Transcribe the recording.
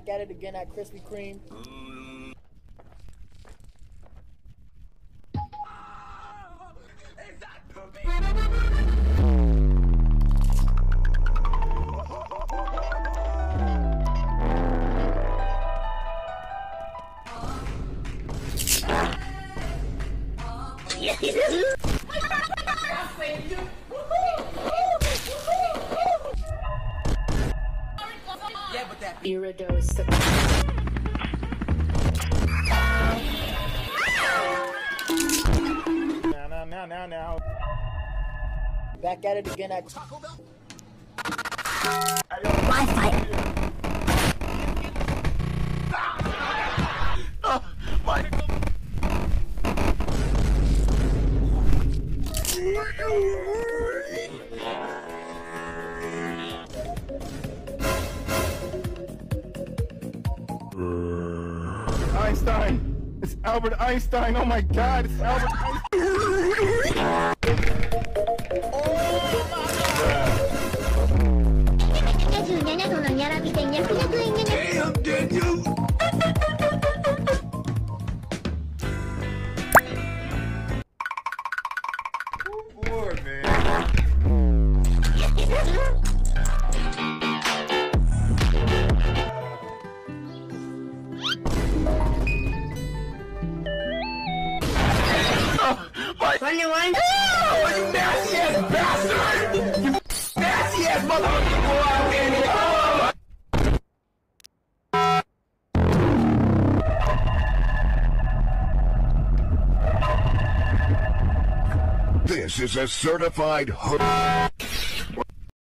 Back at it again at Krispy Kreme. Iridos. Now. Back at it again at Taco Bell. Wi-Fi. Einstein! It's Albert Einstein! Oh my god, it's Albert Einstein! Damn, Daniel! Poor man. Oh, you nasty ass bastard! You nasty ass motherfucker! Go out there! This is a certified hood.